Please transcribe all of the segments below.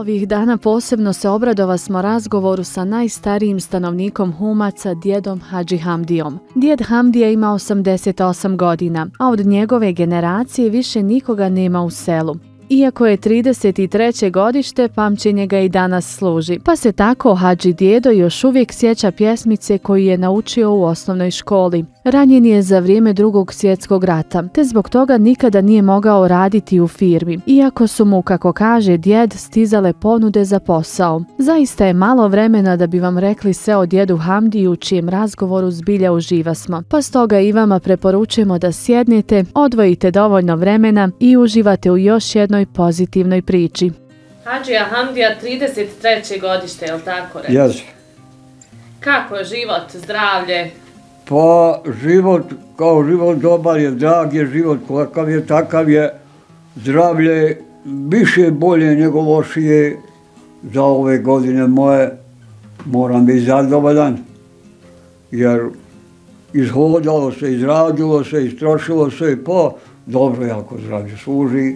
Ovih dana posebno se obradova smo razgovoru sa najstarijim stanovnikom Humaca, djedom Hadži Hamdijom. Djed Hamdija ima 88 godina, a od njegove generacije više nikoga nema u selu. Iako je 33. godište, pamćenje ga i danas služi, pa se tako Hadži djedo još uvijek sjeća pjesmice koju je naučio u osnovnoj školi. Ranjen je za vrijeme Drugog svjetskog rata, te zbog toga nikada nije mogao raditi u firmi, iako su mu, kako kaže djed, stizale ponude za posao. Zaista je malo vremena da bi vam rekli sve o djedu Hamdiju, u čijem razgovoru zbilja uživasmo, pa stoga i vama preporučujemo da sjednete, odvojite dovoljno vremena i uživate u još jednoj pozitivnoj priči. Hadžija Hamdija, 33. godište, je li tako reći? Jes. Kako je život, zdravlje? Pa život, kao život dobar je, drag je život, kakav je, takav je. Zdravlje više bolje nego lošije. Za ove godine moje moram biti zadovoljan, jer izhodalo se, izradilo se, istrošilo se, pa dobro jako zdravlje služi.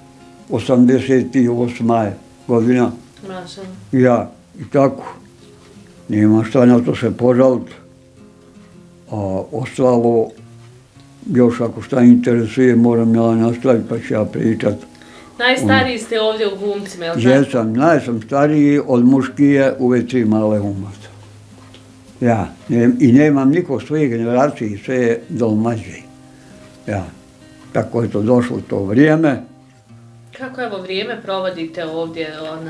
88. godina. Mašallah. Ja, i tako. Nema šta na to se požaliti. A ostalo, još ako šta interesuje, moram ja nastaviti pa ću ja pričat. Najstariji ste ovdje u Humcima, je li tako? Jesam, najsam stariji od muškije u ove 3 male Humaca. Ja, i nemam nikog svoje generacije, sve je domađe. Ja, tako je to došlo to vrijeme. Kako evo vrijeme provodite ovdje,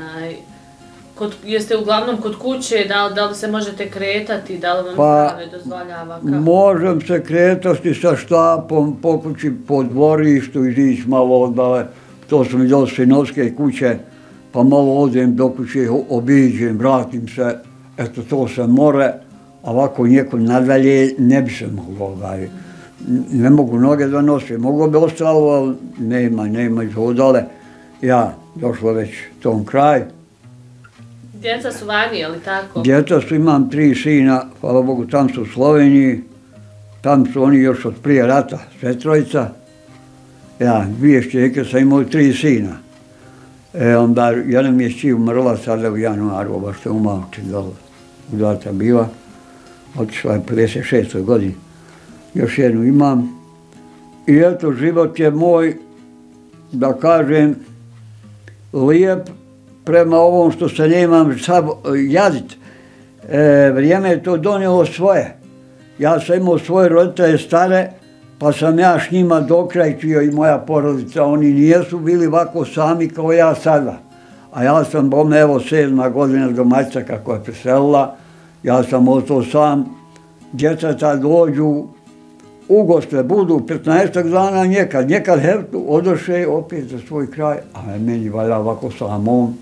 jeste uglavnom kod kuće, da li se možete kretati, da li vam zdravlje dozvoljava? Možem se kretati sa štapom po kući, po dvorištu, izići malo odale. To su mi dole sinovske kuće, pa malo odem do kuće, obiđem, vratim se, eto to se more, a ovako nijeko nadalje ne bi se moglo, ne mogu noge da nosim, mogu bi ostalo, ali nema izhodale. Ja, došlo već tom kraj. Djeca su vani, je li tako? Djeca su, imam 3 sina, hvala Bogu, tam su u Sloveniji, tam su oni još od prije rata, sve trojica. Ja, 2 šćeke sam imao 3 sina. Onda jedna mi je šći umrla sada u januaru, baš što je umalči dole, udata bila, otišla je 56. godini. Još jednu imam. I eto, život je moj, da kažem, lijep prema ovom što se nemam sad jadit. Vrijeme je to donijelo svoje. Ja sam imao svoje roditelje stare, pa sam ja s njima dokrajčio i moja porodica. Oni nijesu bili ovako sami kao ja sada. A ja sam, bome, evo 7. godina domaćica kako je preselila, ja sam ostao sam. Djecata dođu, ugoste budu 15 dana njekad hertu, odoše opet za svoj kraj, a meni valja ovako samom.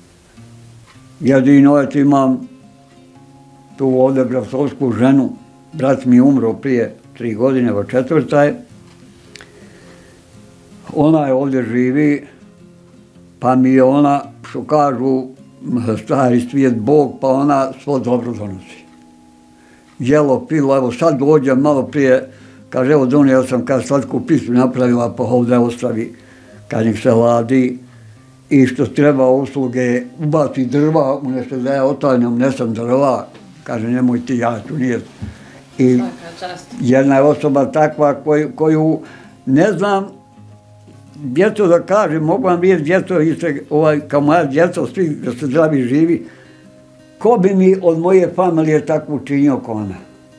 Jedino eto imam tu ovdje bratrovsku ženu, brat mi je umro prije 3 godine, evo 4. Ona je ovdje živi, pa mi je ona, što kažu, stari svijet Bog, pa ona svo dobro donosi. Jelo, pilo, evo sad dođe malo prije, kaže, evo donio sam kad slatku pisu napravila, pa ovdje ostavi kad nek se ladi. I što treba usluge, ubaci drva, umjesto da ja otajnem, nesam drva, kaže, nemoj ti, ja tu nije. I jedna je osoba takva koju, ne znam, djeto da kažem, mogu vam vidjeti djeto, kao moja djeca, svi da se zdravi živi, ko bi mi od moje familije tako učinio kao ona?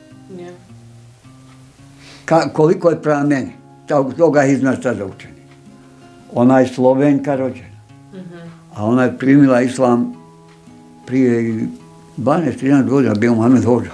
Koliko je prema meni, toga iznad sada učini. Ona je Slovenka rođena, a ona je primila islam prije 12-13 godina, bio Mohamed Hođa.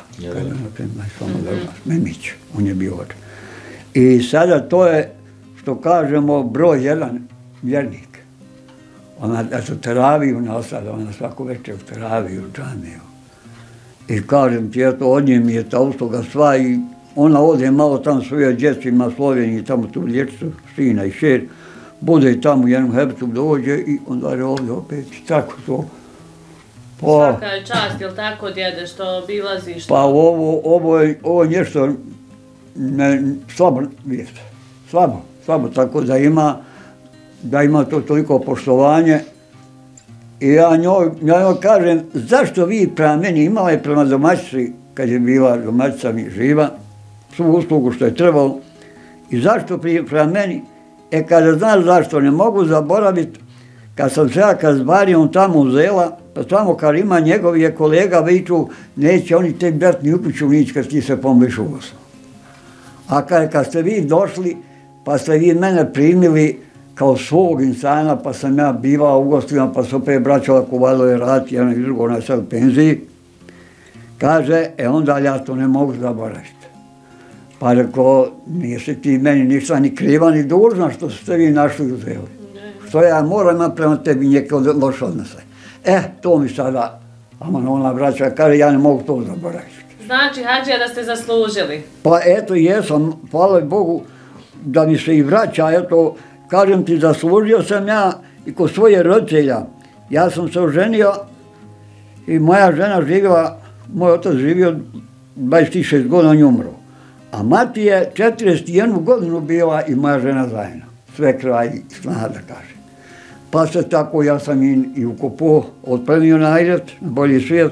Memić, on je bio Hođa. I sada to je, što kažemo, broj 1 vjernik. Ona u teraviju nasada, ona svaku večer u teraviju, u džamiju. I kažem ti, eto, od nje mi je ta usluga sva i ona ode malo tamo svoje djeci, ima Sloveniji, tamo tu lječicu, sina i šer, bude i tamo u jednom hebcu dođe i onda je ovdje opet i tako to. Svaka je čast, jel tako, djede, što obilaziš? Pa ovo je nešto slabo vijest, slabo, tako da ima to toliko poštovanje I ja njoj kažem, zašto vi prema meni, imala je prema domaćici, kad je bila domaćica mi živa, svu uslugu što je trebalo, i zašto prema meni? Kada znaš zašto, ne mogu zaboraviti, kad sam se ja kazbarijom tamo uzela, pa tamo kad ima njegov je kolega viču, neće oni te brat ni u kuću nić kad ti se pomliš u Bosnu. A kad ste vi došli, pa ste vi mene primili kao svog insana, pa sam ja bivao u gostima, pa se opet braćala Kovalove rati, jedan i drugo, ona je sad u penziji, kaže, onda ja to ne mogu zaboraviti. Pa rekao, nisi ti meni ništa ni kriva ni dužna što ste vi našli uzeli. Što ja moram imati prema tebi neke loše odnose. To mi sada, ona braća kaže, ja ne mogu to zaboraviti. Znači, Hadžija, da ste zaslužili? Pa eto, jesam, hvala Bogu, da mi se i vraća, eto, kažem ti, zaslužio sam ja i kod svoje roditelja. Ja sam se oženio i moja žena živjela, moj otac živio 26 godina, on je umro. A mati je 41 godinu bila i moja žena zajedno. Sve kraj i snaha da kaže. Pa se tako, ja sam i u Kopu otpremio na Ajret, na bolji svijet.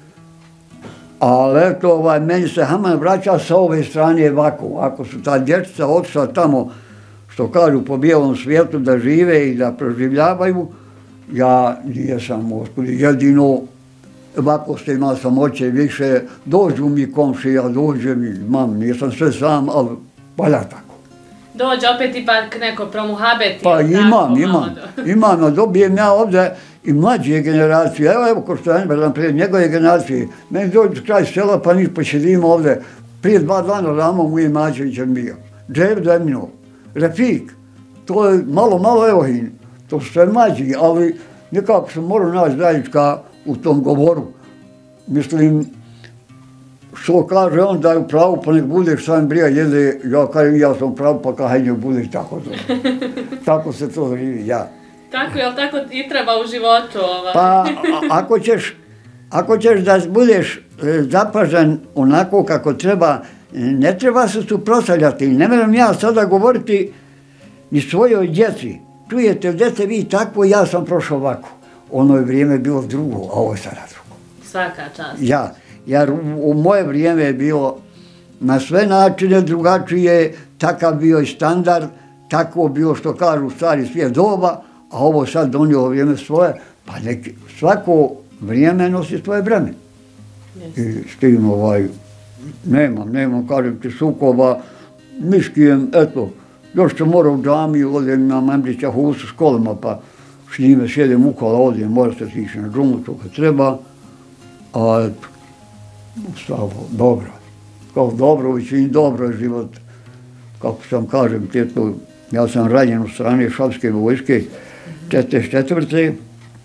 Ali eto, meni se Haman vraća sa ove strane ovako. Ako su ta dječica otišla tamo, što kažu, po bijelom svijetu da žive i da proživljavaju, ja nijesam, Gospodi, jedino ovako ste imao samoće više, dođu mi komšija, dođe mi, nisam sve sam, ali valja tako. Dođe opet ipak neko promuhabeti. Pa imam, dobijem ja ovdje i mlađe generacije, evo ko što je prije njegove generacije, meni dođu kraj sela pa mi pošedimo ovdje, prije 2 dana Ramo Mujimađević je bio, Džev Demino, Refik, to je malo Evohin, to su sve mlađi, ali nekako sam morao naći zajednička u tom govoru. Mislim, što kaže on da je u pravu, pa nek budeš sam brija jede, ja kažem ja sam u pravu, pa kaj nek budeš tako to. Tako se to živi, ja. Tako, jel tako i treba u životu? Pa, ako ćeš da budeš zapažen onako kako treba, ne treba se suprotstavljati. Ne moram ja sada govoriti ni svojoj djeci. Čujete, djece vi tako, ja sam prošao ovako. Ono je vrijeme bilo drugo, a ovo je sada drugo. Svaka čast. Ja, jer u moje vrijeme je bilo na sve načine drugačije, takav bio i standard, tako bilo što kažu stari svijet doba, a ovo sad donio vrijeme svoje, pa svako vrijeme nosi svoje breme. I s tim nemam, kažem ti, sukoba, miškijem, eto, još ću morao u džamiju, odem na Membrića Husu s kolima, pa s njime sjedem u kola, odem, mora se ići na džumu, to kad treba, a stavo, dobro. Kao Dobrović i dobro je život, kako sam kažem, ja sam ranjen u strane Šapske vojske, 44.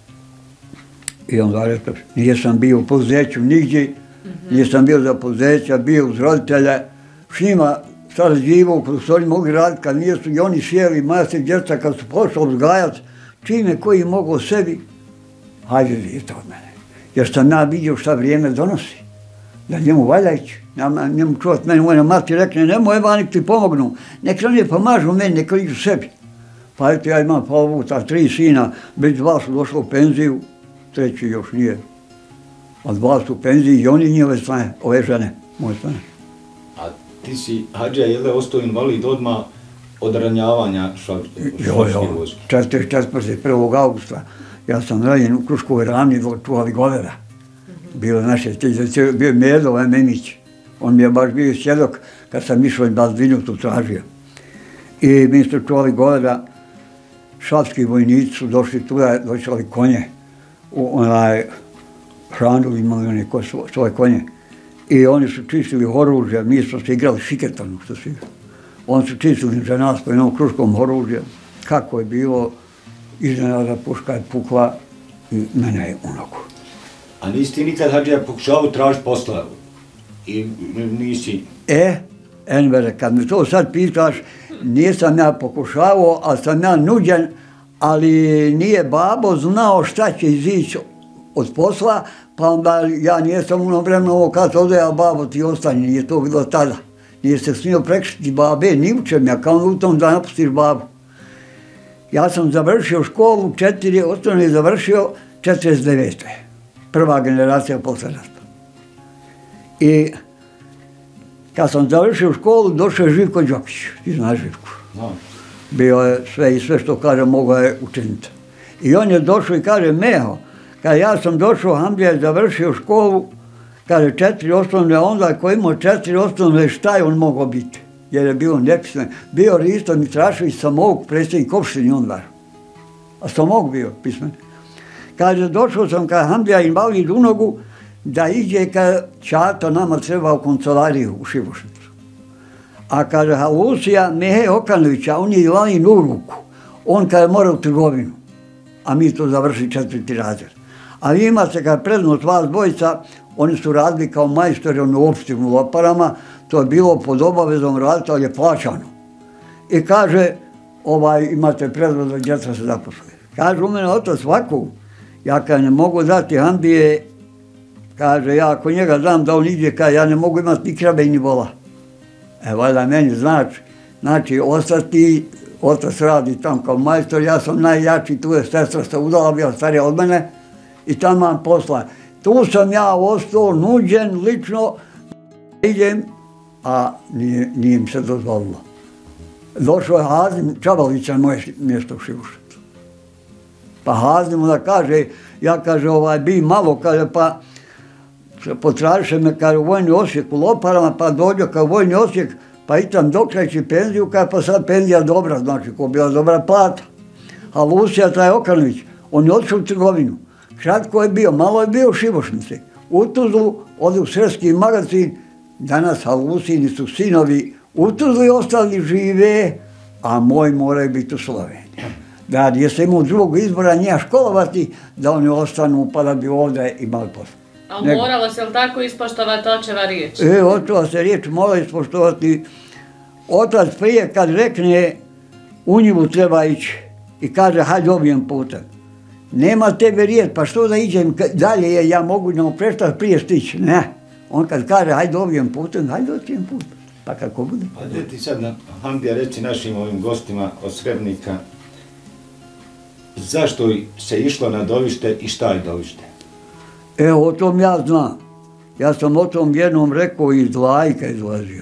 I onda rekao, nisam bio u poduzeću nigdje, nisam bio za poduzeća, bio uz roditelje, s njima sarađivao, kada su oni mogli raditi, kad nisu i oni sjeli, moja se djeca kad su pošli uzgajati, čime koji mogu sebi, hajde vidite od mene. Jer sam ja vidio šta vrijeme donosi, da njemu valja ići, njemu čuvati meni, moja mati rekne, nemoj Eva, nek ti pomognu, nek oni pomažu meni, nek iđu sebi. Pa eto, ja imam Pavlu, ta 3 sina, već 2 su došli u penziju, 3 još nije. A 2 su u penziji i oni njihove strane, ove žene, moje strane. A ti si, Hadžija, je li ostao invalid odmah od ranjavanja šapske vojske? 1. augusta. Ja sam ranjen u Kruškovoj ravni dok čuvali goveda. Bilo naše, bio je Medov, Memić. On mi je baš bio svjedok kad sam išao i Bazdinu tu tražio. I mi smo čuvali goveda, šapski vojnici su došli tuda, došli konje. Hranu imali oni svoje konje. I oni su čistili oružje, mi smo se igrali šiketanu, što se igrali. Oni su čistili za nas po jednom kruškom oružje. Kako je bilo, iznenada puška je pukla i mene je u nogu. A nisi ti nikad, Hadžija, pokušavao tražiti posla? I nisi... Envere, kad mi to sad pitaš, nisam ja pokušavao, ali sam ja nuđen, ali nije babo znao šta će izići od posla, pa onda ja nisam u onom vremenu ovo kad ode, a babo ti ostane, nije to bilo tada. Nije se smio prekršiti babe, ni u čem, ja kao u tom da napustiš babu. Ja sam završio školu, 4 osnovne završio, 49. Prva generacija posle rata. I kad sam završio školu, došao je Živko Đokić, ti znaš Živku. Bio je sve i sve što kaže mogao je učiniti. I on je došao i kaže, Meho, kad ja sam došao, Hamdija je završio školu, kaže 4 osnovne, onda ako imao 4 osnovne, šta je on mogao biti? Jer je bio nepismen. Bio Risto Mitrašević Samog, predsjednik opštine onda. A Samog bio pismen. Kaže, došao sam kad Hamdija invalid u nogu, da iđe kad Čato nama treba u kancelariju u Šibušnicu. A kaže, Halusija Mehe Okanovića, on je invalid u ruku. On kada je morao u trgovinu, a mi to završili 4. razred. A vi imate kad prednost vas dvojica, oni su radili kao majstori u opštini u Loparama, to je bilo pod obavezom raditi, ali je plaćano. I kaže, imate prednost da djeca se zaposluje. Kaže, u mene otac svaku, ja kad ne mogu dati Hamdije, kaže, ja ako njega dam da on ide, kaže, ja ne mogu imati ni krabe ni vola. Valjda meni znači ostati, otac radi tam kao majstor, ja sam najjači, tu je sestra se udala, bila starija od mene i tamo vam posla. Tu sam ja ostao nuđen lično, idem, a nije mi se dozvolilo. Došao je Hazim Čabalića na moje mjesto u Šibušnicu. Pa Hazim onda kaže, ja kaže, bi malo, kaže, pa potražiše me, kaže, u Vojni Osijek u Loparama, pa dođe kao Vojni Osijek, pa itam dokrajći penziju, kaže, pa sad penzija dobra, znači, ko bila dobra plata. A Lusija taj Okanović, on je otišao u trgovinu. Kratko je bio, malo je bio u Šibušnici. U Tuzlu, ode u Srpski magazin, danas Halusini su sinovi u Tuzli ostali žive, a moji moraju biti u Sloveniji. Da, jer se imao drugog izbora njega školovati, da oni ostanu pa da bi ovdje imali posao. A moralo se li tako ispoštovati očeva riječ? Očeva se riječ mora ispoštovati. Otac prije kad rekne u njivu treba ići i kaže hajde ovim putem. Nema tebe riječ, pa što da iđem dalje, ja mogu nam prestati prije stići. Ne. On kad kaže hajde ovim putem, hajde ovim putem. Pa kako bude? Pa gdje ti sad, Hamdija, reći našim ovim gostima od Srebrnika, zašto se išlo na Dovište i šta je Dovište? O tom ja znam. Ja sam o tom jednom rekao iz Lajka izlazio.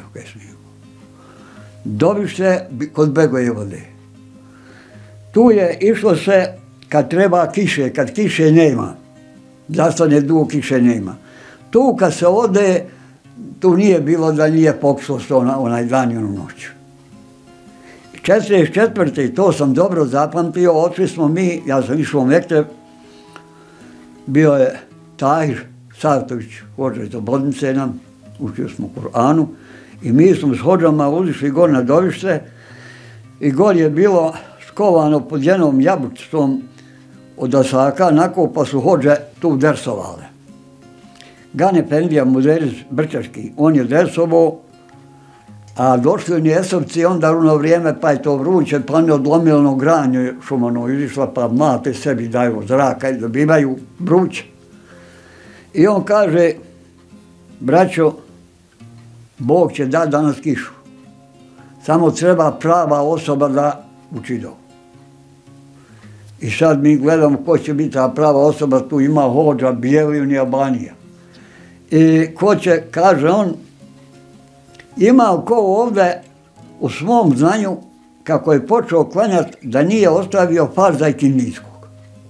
Dovište kod Begoje vode. Tu je išlo se kad treba kiše, kad kiše nema. Zastane dugo kiše nema. Tu kad se ode, tu nije bilo da nije pokuslost onaj dan i onu noć. 44. to sam dobro zapamtio, otišli smo mi, ja sam išao u Mekteb, bio je Tahir Savtović, hođa iz Obodnice nam, učio smo Kur'anu i mi smo s hođama uzišli gore na Dovište i gore je bilo skovano pod jednom jabučicom od Asaka, nakon pa su hođe tu dersovale. Gane Pendija Muderiz Brčaški, on je dersovao, a došli oni esovci onda runo vrijeme, pa je to vruće, pa ne odlomilo granje šumano izišla, pa mlate sebi daju zraka i dobivaju vruće. I on kaže, braćo, Bog će dati danas kišu. Samo treba prava osoba da uči dovu. I sad mi gledamo ko će biti ta prava osoba, tu ima hođa, Bijelin i Albanija. I ko će, kaže on, ima ko ovdje u svom znanju, kako je počeo klanjati, da nije ostavio farza i kindijskog.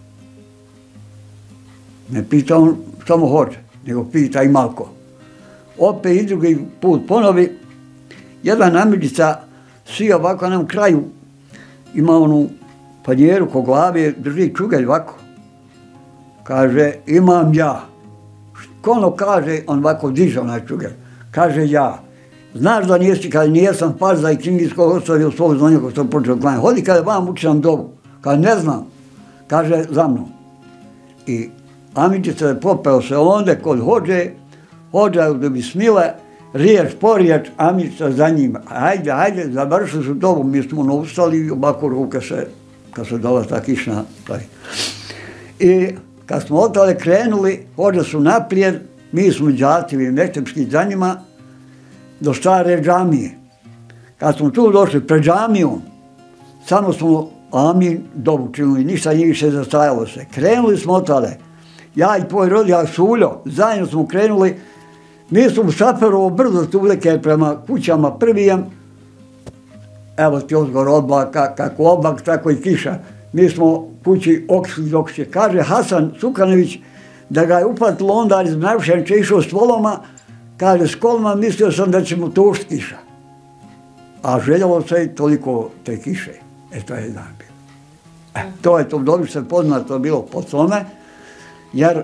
Ne pita on samo hođe, nego pita i malko. Opet i drugi put ponovi, jedan namirica svi ovako na kraju ima onu panjeru ko glave, drži čugelj ovako. Kaže, imam ja. Ono kaže, on ovako diže onaj čugelj. Kaže, ja. Znaš da nisi, kada nijesam farza i kindijskog ostavio svog znanja ko sam počeo klanjati. Hodi kada vam učinam dobu. Kada ne znam, kaže, za mnom. I Amidžica je popeo se onda kod hođe, hođa da bi smile, riječ po riječ, Amidžica za njima. Hajde, završili su dobu, mi smo ustali i ovako ruke se, kad se dala ta kišna pravi. I kad smo otale krenuli, hođe su naprijed, mi smo đacivi mektepski za njima, do stare džamije. Kad smo tu došli pred džamijom, samo smo amin dobu činili, ništa nije više zastajalo se. Krenuli smo otale, ja i tvoj rodijak Suljo, zajedno smo krenuli, mi smo u Saferovo brdo tuvleke prema kućama prvijem, evo ti odgovor oblaka, kako oblak, tako i kiša. Mi smo kući oksli dok se kaže Hasan Sukanović da ga je upatilo onda iz Mravšenče išao s voloma, kaže s kolima mislio sam da će mu tušt kiša. A željelo se i toliko te kiše. To je dan bilo. To je to Dobište poznato bilo po tome, jer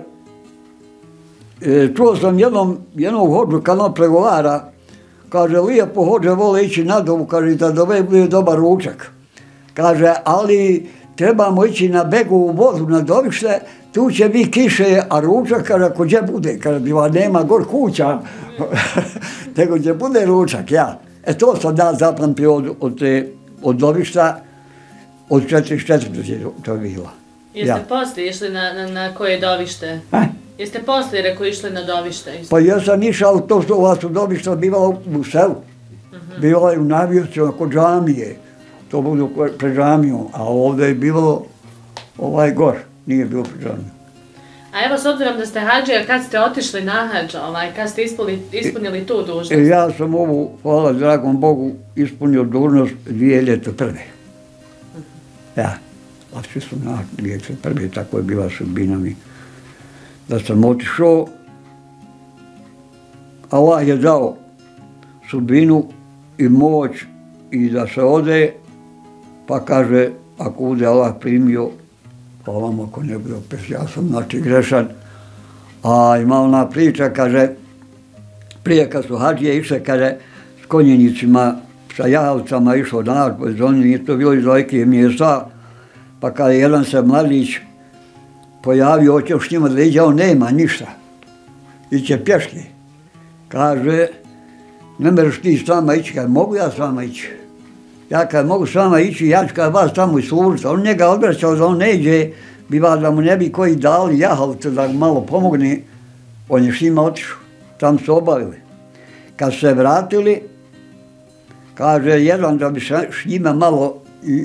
čuo sam jednog hođu kad on pregovara, kaže, lijepo hođe vole ići na dobu, kaže, da dove bude dobar ručak. Kaže, ali trebamo ići na Begovu vodu na Dobište, tu će biti kiše, a ručak, kaže, ako gdje bude, kaže, bila nema gor kuća, nego gdje bude ručak, ja. To sam da zapamtio od Dobišta, od 44. to je bilo. Jeste poslije išli na koje Dobište? Jeste poslije, reko, išli na Dobište? Pa ja sam išao to što vas u Dobišta bivala u selu. Bivala je u Navijevcu, oko džamije. To bude pred džamijom, a ovdje je bilo gor, nije bilo pred džamijom. A evo, s obzirom da ste hađija, kad ste otišli na hađ, kad ste ispunili tu dužnost? Ja sam ovu, hvala dragom Bogu, ispunio dužnost 2001. Ja, otišli su na 2001. Tako je bila sudbina mi. Da sam otišao, Allah je dao sudbinu i moć i da se ode, pa kaže, ako bude Allah primio, pa vam ako ne bude opet, ja sam znači grešan. A ima ona priča, kaže, prije kad su hađije išle, kaže, s konjenicima, sa jahavcama išlo danas, bez oni nije to bilo iz dalekih mjesta, pa kada jedan se mladić pojavio, hoće s njima da iđe, on nema ništa, iće pješke. Kaže, ne mereš ti s vama ići, kad mogu ja s vama ići. Ja kad mogu s vama ići, ja ću kad vas tamo i služiti. On njega odvraćao da on ne iđe, biva da mu ne bi koji dali jahavce da malo pomogne, on je s njima otišao, tam su obavili. Kad su se vratili, kaže jedan da bi s njima malo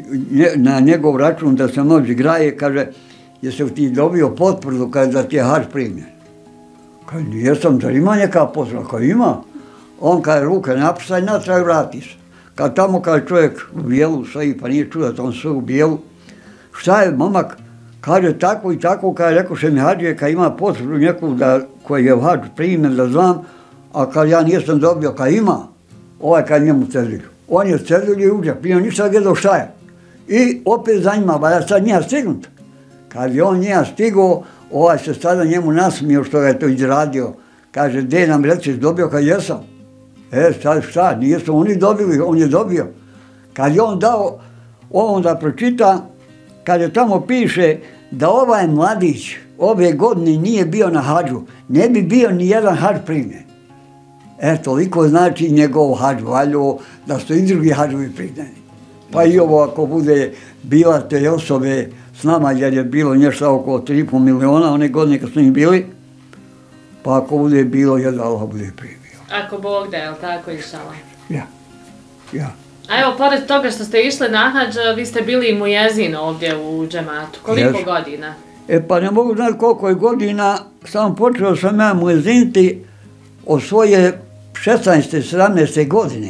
na njegov račun da se noć graje, kaže, jesi ti dobio potvrdu da ti je hađ primjen? Kaže, nijesam, da ima neka potvrda? Kaže, ima. On kaže, ruke napisaj, natrag vrati se. Kad tamo kaže čovjek u bijelu stoji, pa nije čuo da on sve u bijelu, šta je momak? Kaže, tako i tako, kaže, rekao še mi hađije, kad ima potvrdu neku koji je u hađu primjen da znam, a kad ja nisam dobio, kad ima, kad njemu cedilju. On je cedilju i uđe, prije ništa gledao šta je. I opet za njima, ba ja sad nije stignut. Kad je on nije stigao, se sada njemu nasmio što ga je to izradio. Kaže, de nam reci, dobio kad jesam. Sad šta, nijesu oni dobili, on je dobio. Kad je on dao, on da pročita, kad je tamo piše da ovaj mladić ove godine nije bio na hađu, ne bi bio ni jedan hađ primjen. Toliko znači njegov hađ valjo, da su i drugi hađovi primljeni. Pa i ovo ako bude bila te osobe s nama, jer je bilo nešto oko 3,5 miliona one godine kad su njih bili, pa ako bude bilo, jer Allah bude primio. Ako Bog da, je li tako išala? Ja. A evo, pored toga što ste išli na hađ, vi ste bili i mujezin ovdje u džematu. Koliko godina? Pa ne mogu znati koliko je godina, samo počeo sam ja mujeziniti od svoje 16. 17. godine.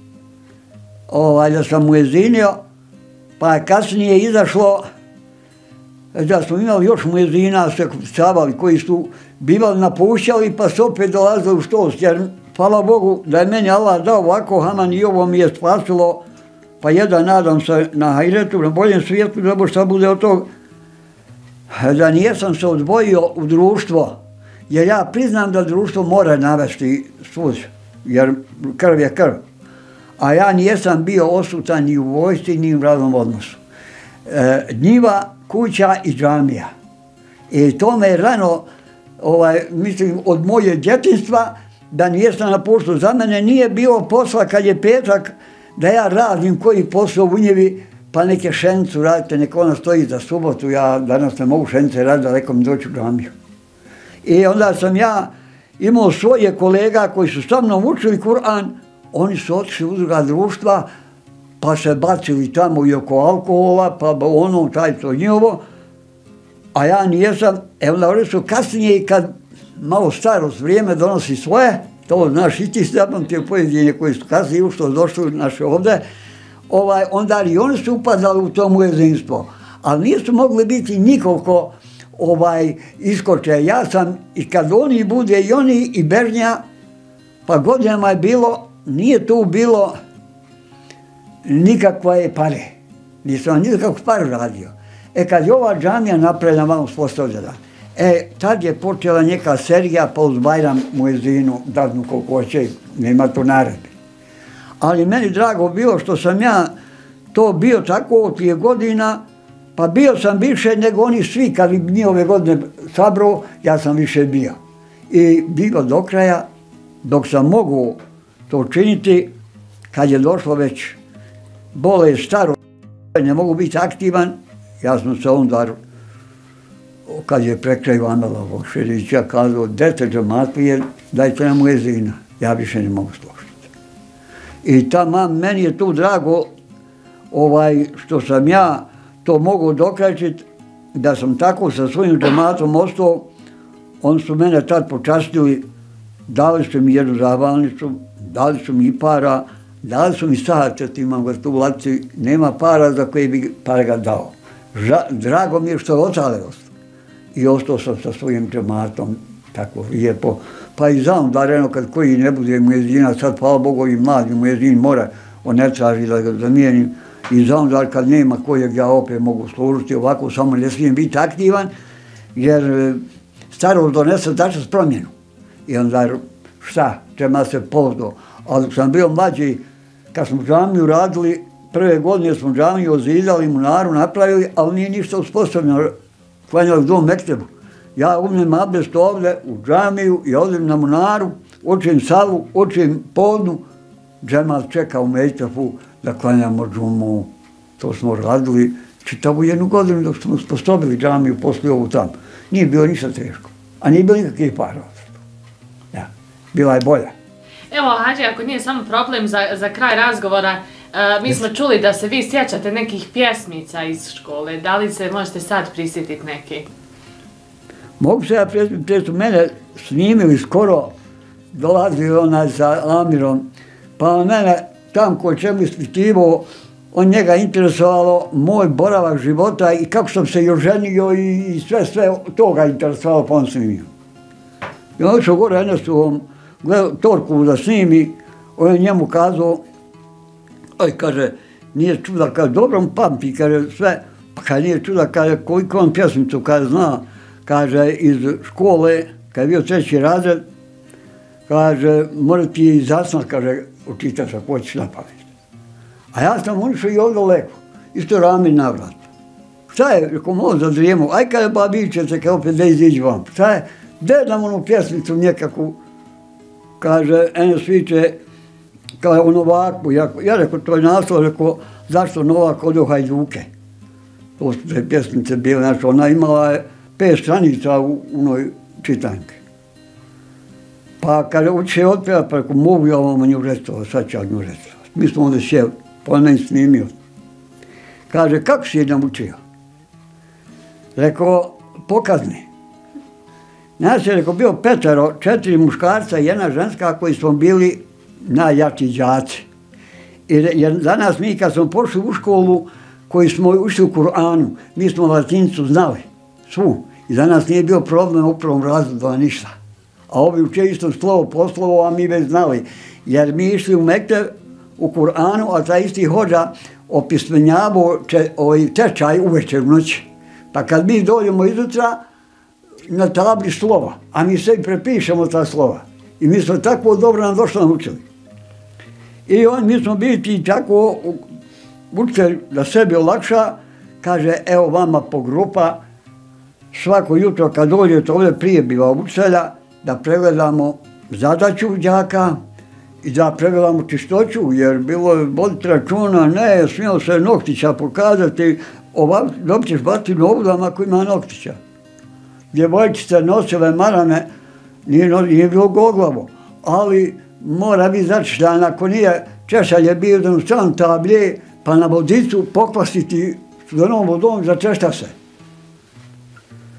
Da sam mujezinio, pa je kasnije izašlo da smo imali još mujezina, se kucavali, koji su bivali napušćali, pa su opet dolazili u štost, jer hvala Bogu da je meni Allah dao ovako, haman i ovo mi je spasilo, pa jedan nadam se na hajretu, na boljem svijetu, da bo šta bude od tog, da nijesam se odvojio u društvo, jer ja priznam da društvo mora navesti svud, jer krv je krv. A ja nijesam bio osutan ni u vojsci, ni u radnom odnosu. Njiva, kuća i džamija. I to me je rano, mislim, od moje djetinjstva, da nijesam napuštao. Za mene nije bilo posla kad je petak, da ja radim koji posao u njivi, pa neke šenicu radite, neka ona stoji za subotu, ja danas ne mogu šenice raditi, daleko mi doći u džamiju. I onda sam ja imao svoje kolega koji su sa mnom učili Kur'an, oni su otišli u druga društva, pa se bacili tamo i oko alkohola, pa ono, taj to njihovo. a ja nijesam, onda oni su kasnije i kad malo starost vrijeme donosi svoje, to znaš i ti zapamtio pojedine koji su kasnije ušto došli naše ovde, onda i oni su upadali u to muezinstvo, ali nisu mogli biti nikoliko iskoče. Ja sam, i kad oni bude, i oni, i Bežnja, pa godinama je bilo, nije tu bilo nikakve pare. Nisam nikakvu paru radio. Kad je ova džamija napravljena, malo spostavljena, tad je počela neka serija, pa uz Bajram muezinu dadnu koliko će, nema to naredbe. Ali meni drago bilo što sam ja to bio tako od 2 godina, pa bio sam više nego oni svi, kad bi mi ove godine sabrao, ja sam više bio. I bilo do kraja, dok sam mogu to učiniti, kad je došlo već bolest staro, ne mogu biti aktivan, ja sam se onda, kad je prekraj Vanala Vokšerića, kazao, dete džematlije, dajte nam muezina, ja više ne mogu slušati. I meni je tu drago što sam ja to mogu dokračiti, da sam tako sa svojim džematom ostao. Oni su mene tad počastili, dali su mi jednu zahvalnicu, dali su mi i para, dali su mi sahačet, imam ga tu u ladici, nema para za koje bi para ga dao. Drago mi je što je ostale ostao. I ostao sam sa svojim džematom, tako lijepo. Pa i znam da reno kad koji ne bude muezina, sad hvala Bogu i mladi muezin mora, on ne traži da ga zamijenim. I znam da kad nema kojeg ja opet mogu služiti, ovako samo ne smijem biti aktivan, jer starost donese tačas promjenu. I onda šta, treba se pozdo. Ali dok sam bio mlađi, kad smo džamiju radili, prve godine smo džamiju ozidali, munaru napravili, ali nije ništa uspostavljeno, klanjali u dom mektebu. Ja umnem abdest ovdje u džamiju i odem na munaru, učim savu, učim podnu, džemal čeka u mejtafu da klanjamo džumu. To smo radili čitavu 1 godinu dok smo uspostavili džamiju poslije ovu tamo. Nije bilo ništa teško, a nije bilo nikakvih para. Ja, bila je bolja. Evo, Hadži, ako nije samo problem za kraj razgovora, mi smo čuli da se vi sjećate nekih pjesmica iz škole. Da li se možete sad prisjetiti neki? Mogu se ja prisjetiti, te su mene snimili skoro, dolazili onaj sa Amirom, pa mene tam ko čemu ispitivao, on njega interesovalo moj boravak života i kako sam se još ženio i sve toga interesovalo, pa on snimio. I on što gore Enesu torku da snimi, on je njemu kazao, kaže, nije čuda, kaže, dobro on pamti, kaže, sve, pa kaže, nije čuda, kaže, koliko on pjesmicu, kaže, zna, kaže, iz škole, kad je bio 3. razred, kaže, mora ti i zasnat, kaže, učitati ako hoćeš na pamet. A ja sam unišao i ovdje leko, isto Ramin navrat. Šta je, rekao, malo zadrijemo, aj kada babiće se, kada opet da iziđi vam, šta je, gdje nam onu pjesmicu nekakvu, kaže, Enes viče, kao o Novaku, ja rekao, to je naslov, rekao, zašto Novak odio Hajduke? To su te pjesmice bile, znači, ona imala je 5 stranica u onoj čitanke. Pa kada uče otpjeva, pa rekao, mogu ja vam nju restova, sad ću ja nju restova. Mi smo onda sjeli, pa on meni snimio. Kaže, kako si je naučio? Rekao, pokazni. Nas je, rekao, bio 5, 4 muškarca i 1 ženska koji smo bili najjači đaci. Jer za nas mi kad smo pošli u školu, koji smo ušli u Kur'anu, mi smo latinicu znali, svu. I za nas nije bio problem u 1. razredu, ništa. A ovi uče isto slovo po slovo, a mi već znali. Jer mi išli u Mektev, u Kur'anu, a taj isti hođa opismenjavao tečaj uvečer u noći. Pa kad mi dođemo izutra, na tabli slova, a mi sebi prepišemo ta slova. I mi smo tako dobro nam došlo naučili. I mi smo bili tako učitelj da sebi olakša, kaže, evo vama po grupa, svako jutro kad dođete ovdje prije biva učitelja, da pregledamo zadaću đaka i da pregledamo čistoću, jer bilo je voditi računa, ne smijelo se noktića pokazati, ovako dobit ćeš batinu ovdama ako ima noktića. Djevojčice nosile marame, nije bilo goglavo, ali mora biti začišljena, ako nije češalje bio da u sam tablje, pa na vodicu pokvasiti studenom vodom, začešta se.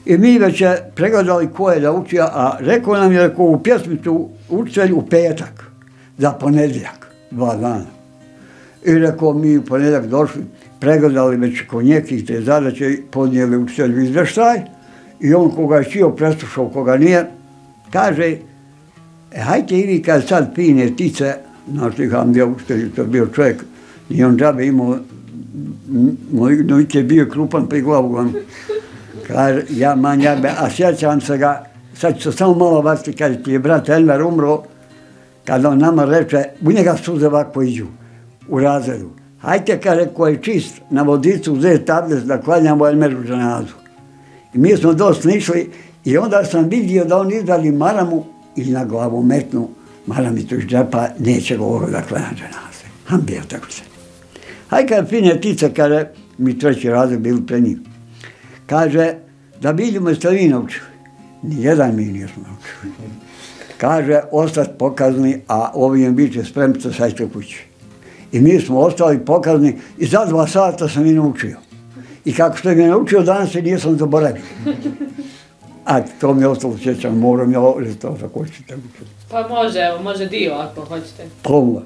I mi već je pregledali ko je da uči, a rekao nam je u pjesmicu učitelj u petak, za ponedjeljak, 2 dana. I rekao mi u ponedjeljak došli, pregledali već kod nekih te zadaće, podnijeli učitelju izvještaj i on koga je čio preslušao, koga nije, kaže, hajte i vi kad sad fine tice, znači Hamdija učitelj, to je bio čovjek, i on džabe imao, nović je bio krupan pri glavu, kaže, ja manjabe, a sjećam se ga, sad ću se samo malo baciti, kad ti je brat Elmer umro, kada on nama reče, u njega suze ovako iđu, u razredu. Hajte, kaže, ko je čist na vodicu uzeti tablet da klanjamo Elmeru dženazu. I mi smo dosta išli i onda sam vidio da on izvali maramu i na glavu metnu maramitu iz džepa, neće govoriti da klanja dženaze. Hamdija, tako se. Hajde, kada fine tice, kaže, mi 3. razred bili pred njim. Kaže, da biljimo jeste vi naučili. Nijedan mi nismo naučili. Kaže, ostati pokazni, a ovim biće spremite, sajte kući. I mi smo ostali pokazni i za 2 sata sam i naučio. I kako što mi je naučio, danas se nisam zaboravio. A to mi je ostalo sjećam, moram ja ovdje to zakočiti. Pa može, evo, može dio ako hoćete. Pola.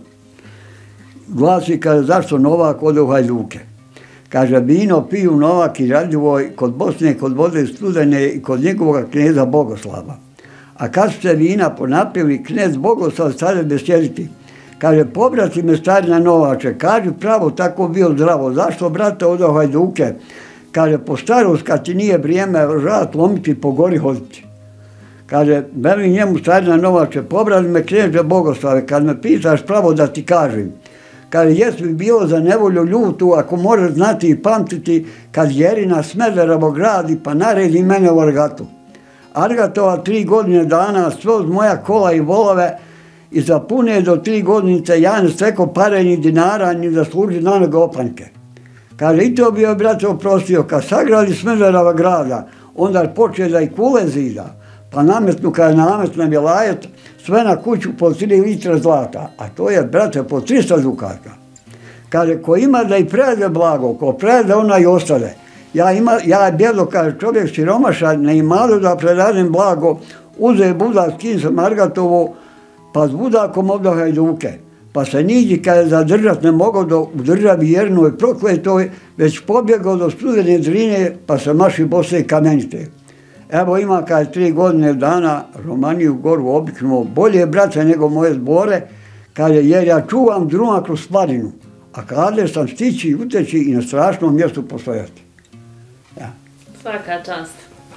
Glasi, kaže, zašto Novak ode u Hajduke? Kaže, vino piju Novak i Radljivoj kod Bosne, kod vode studene i kod njegovog kneza Bogoslava. A kad su se vina ponapili, knez Bogoslav stade besjediti. Kaže, pobrati me starina Novače, kaže, pravo tako bio zdravo, zašto brate ode u Hajduke? Kaže, po starost kad ti nije vrijeme žat lomiti po gori hoditi. Kaže, veli njemu starina Novače, pobrati me kneze Bogoslave, kad me pitaš pravo da ti kažem. Kaže, jes bi bilo za nevolju ljutu, ako možeš znati i pamtiti, kad Jerina Smederevo gradi, pa naredi mene u Argatu. Argatova 3 godine dana, sve od moja kola i volove, i za pune do 3 godinice ja ne stekao pare ni dinara, ni da služi na noge opanke. Kaže, i to bi joj brate oprostio, kad sagradi Smedereva grada, onda počeo da i kule zida, pa nametnu, kada nametne vilajet, sve na kuću po 3 litra zlata, a to je, brate, po 300 dukata. Kaže, ko ima da i prede blago, ko prede, ona i ostane. Ja bjedo, kaže, čovjek siromaša, ne imalo da predadem blago, uze budak, skin sam Argatovu, pa s budakom ovdje Hajduke. Pa se niđi kada zadržat ne mogao u državi jernoj prokletoj, već pobjegao do Studene Drine, pa se maši Bose i Kamenite. Evo ima kada 3 godine dana Romaniju goru obiknuo, bolje brate nego moje zbore, kaže, jer ja čuvam druma kroz Spadinu, a kada sam stići, uteći i na strašnom mjestu postojati. Ja. Svaka čast.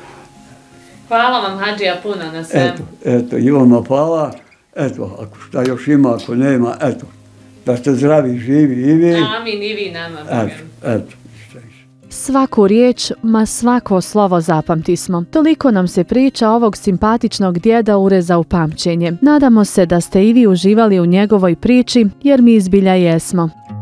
Hvala vam, Hadžija, puno na svemu. Eto, i vama hvala. Eto, ako šta još ima, ako nema, eto, da ste zdravi, živi i vi. Amin, i vi nama, Bogam. Eto. Svaku riječ, ma svako slovo zapamtismo. Toliko nam se priča ovog simpatičnog djeda ureza u pamćenje. Nadamo se da ste i vi uživali u njegovoj priči, jer mi izbilja jesmo.